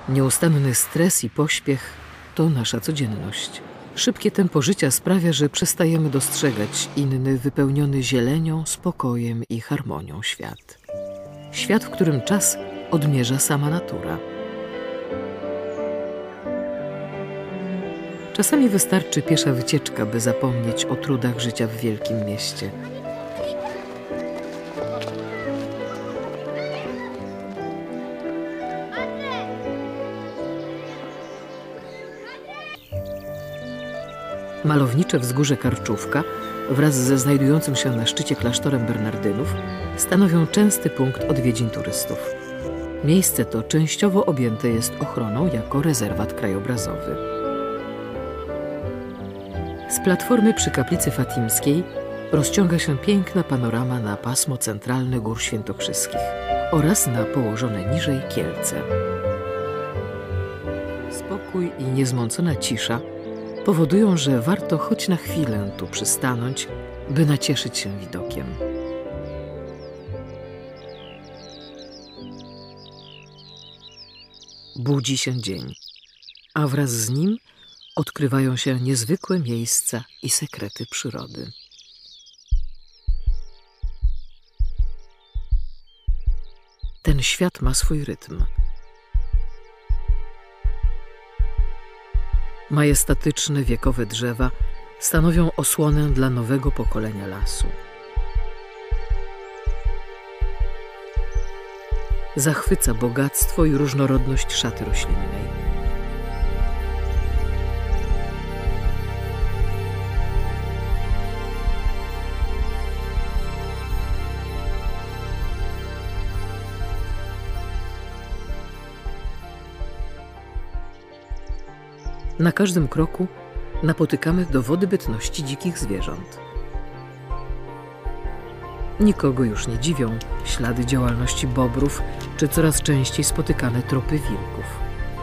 Nieustanny stres i pośpiech to nasza codzienność. Szybkie tempo życia sprawia, że przestajemy dostrzegać inny, wypełniony zielenią, spokojem i harmonią świat. Świat, w którym czas odmierza sama natura. Czasami wystarczy piesza wycieczka, by zapomnieć o trudach życia w wielkim mieście. Malownicze wzgórze Karczówka wraz ze znajdującym się na szczycie klasztorem Bernardynów stanowią częsty punkt odwiedzin turystów. Miejsce to częściowo objęte jest ochroną jako rezerwat krajobrazowy. Z platformy przy kaplicy fatimskiej rozciąga się piękna panorama na pasmo centralne Gór Świętokrzyskich oraz na położone niżej Kielce. Spokój i niezmącona cisza powodują, że warto choć na chwilę tu przystanąć, by nacieszyć się widokiem. Budzi się dzień, a wraz z nim odkrywają się niezwykłe miejsca i sekrety przyrody. Ten świat ma swój rytm. Majestatyczne, wiekowe drzewa stanowią osłonę dla nowego pokolenia lasu. Zachwyca bogactwo i różnorodność szaty roślinnej. Na każdym kroku napotykamy dowody bytności dzikich zwierząt. Nikogo już nie dziwią ślady działalności bobrów czy coraz częściej spotykane tropy wilków.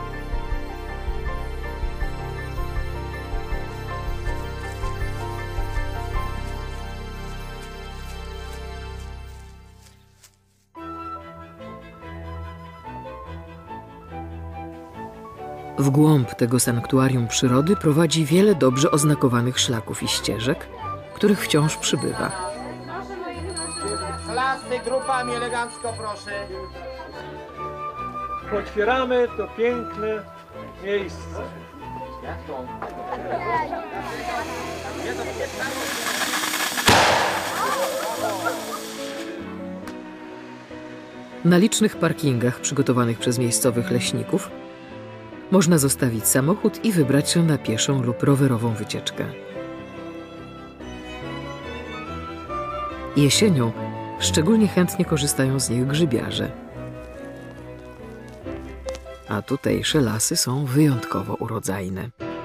W głąb tego sanktuarium przyrody prowadzi wiele dobrze oznakowanych szlaków i ścieżek, których wciąż przybywa. Klasy grupami elegancko, proszę. Otwieramy to piękne miejsce. Jak to? Na licznych parkingach przygotowanych przez miejscowych leśników można zostawić samochód i wybrać się na pieszą lub rowerową wycieczkę. Jesienią szczególnie chętnie korzystają z nich grzybiarze. A tutejsze lasy są wyjątkowo urodzajne.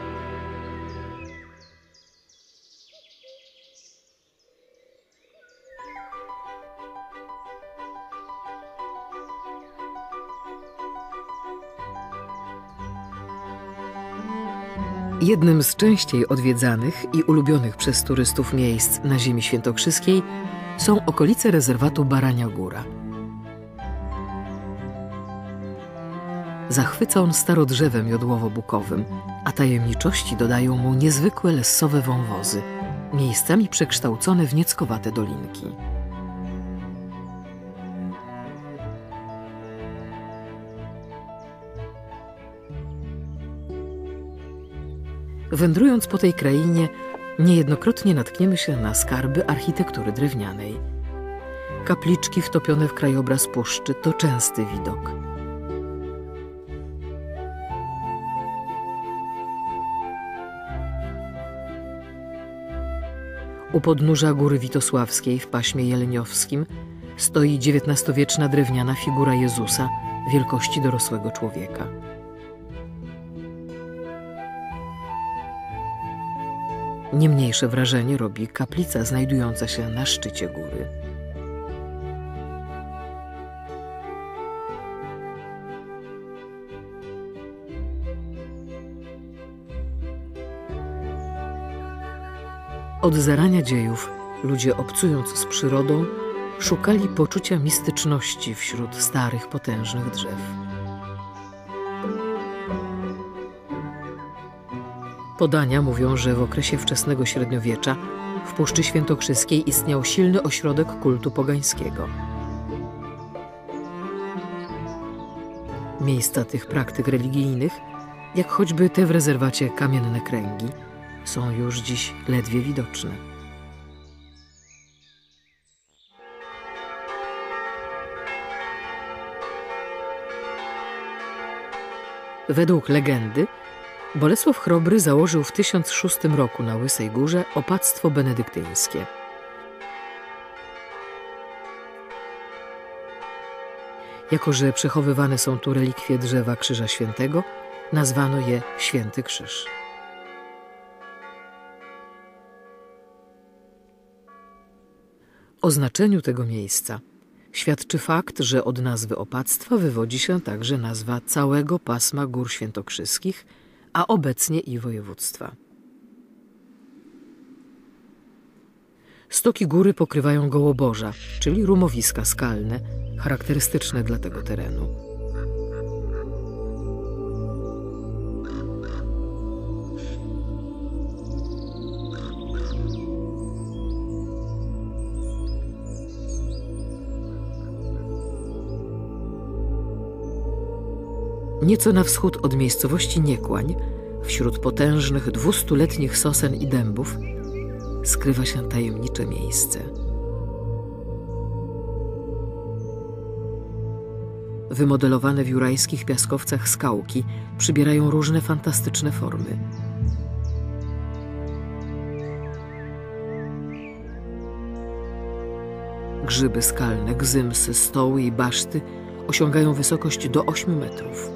Jednym z częściej odwiedzanych i ulubionych przez turystów miejsc na ziemi świętokrzyskiej są okolice rezerwatu Barania Góra. Zachwyca on starodrzewem jodłowo-bukowym, a tajemniczości dodają mu niezwykłe lessowe wąwozy, miejscami przekształcone w nieckowate dolinki. Wędrując po tej krainie, niejednokrotnie natkniemy się na skarby architektury drewnianej. Kapliczki wtopione w krajobraz puszczy to częsty widok. U podnóża Góry Witosławskiej w paśmie jeleniowskim stoi XIX-wieczna drewniana figura Jezusa wielkości dorosłego człowieka. Nie mniejsze wrażenie robi kaplica znajdująca się na szczycie góry. Od zarania dziejów ludzie, obcując z przyrodą, szukali poczucia mistyczności wśród starych, potężnych drzew. Podania mówią, że w okresie wczesnego średniowiecza w Puszczy Świętokrzyskiej istniał silny ośrodek kultu pogańskiego. Miejsca tych praktyk religijnych, jak choćby te w rezerwacie Kamienne Kręgi, są już dziś ledwie widoczne. Według legendy Bolesław Chrobry założył w 1006 roku na Łysej Górze opactwo benedyktyńskie. Jako że przechowywane są tu relikwie drzewa Krzyża Świętego, nazwano je Święty Krzyż. O znaczeniu tego miejsca świadczy fakt, że od nazwy opactwa wywodzi się także nazwa całego pasma gór świętokrzyskich, a obecnie i województwa. Stoki góry pokrywają gołoborza, czyli rumowiska skalne, charakterystyczne dla tego terenu. Nieco na wschód od miejscowości Niekłań, wśród potężnych 200-letnich sosen i dębów, skrywa się tajemnicze miejsce. Wymodelowane w jurajskich piaskowcach skałki przybierają różne fantastyczne formy. Grzyby skalne, gzymsy, stoły i baszty osiągają wysokość do 8 metrów.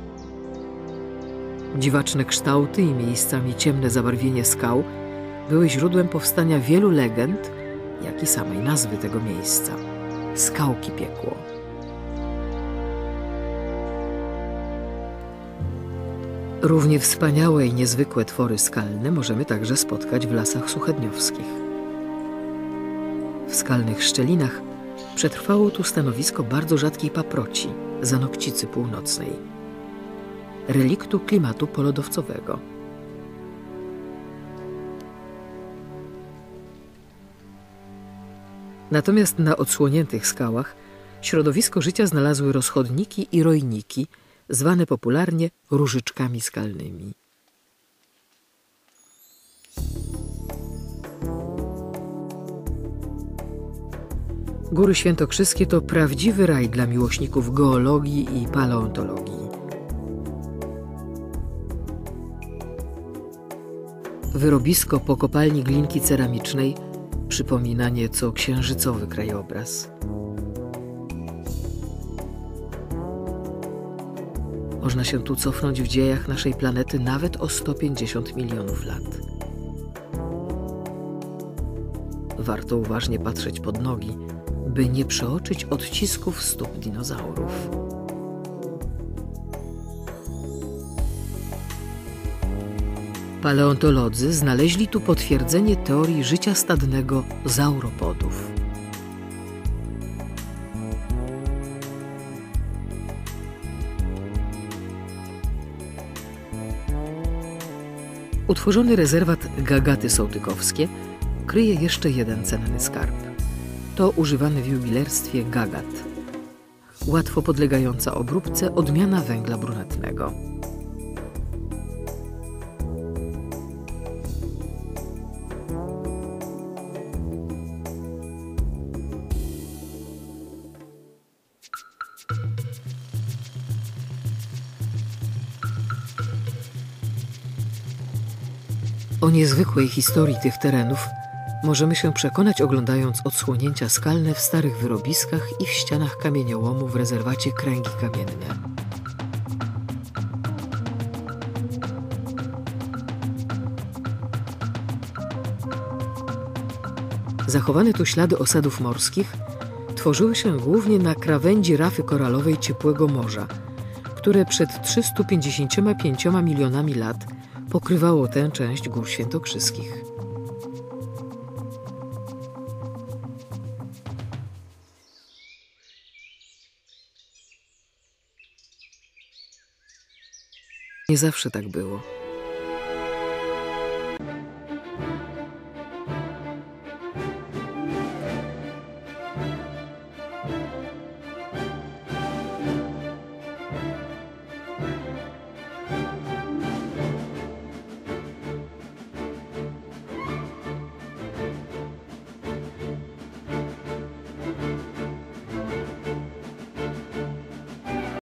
Dziwaczne kształty i miejscami ciemne zabarwienie skał były źródłem powstania wielu legend, jak i samej nazwy tego miejsca – Skałki Piekło. Równie wspaniałe i niezwykłe twory skalne możemy także spotkać w lasach suchedniowskich. W skalnych szczelinach przetrwało tu stanowisko bardzo rzadkiej paproci, zanokcicy północnej, reliktu klimatu polodowcowego. Natomiast na odsłoniętych skałach środowisko życia znalazły rozchodniki i rojniki, zwane popularnie różyczkami skalnymi. Góry Świętokrzyskie to prawdziwy raj dla miłośników geologii i paleontologii. Wyrobisko po kopalni glinki ceramicznej przypomina nieco księżycowy krajobraz. Można się tu cofnąć w dziejach naszej planety nawet o 150 milionów lat. Warto uważnie patrzeć pod nogi, by nie przeoczyć odcisków stóp dinozaurów. Paleontolodzy znaleźli tu potwierdzenie teorii życia stadnego sauropodów. Utworzony rezerwat Gagaty Sołtykowskie kryje jeszcze jeden cenny skarb. To używany w jubilerstwie gagat. Łatwo podlegająca obróbce odmiana węgla brunatnego. O niezwykłej historii tych terenów możemy się przekonać, oglądając odsłonięcia skalne w starych wyrobiskach i w ścianach kamieniołomu w rezerwacie Kręgi Kamienne. Zachowane tu ślady osadów morskich tworzyły się głównie na krawędzi rafy koralowej ciepłego morza, które przed 355 milionami lat pokrywało tę część Gór Świętokrzyskich. Nie zawsze tak było.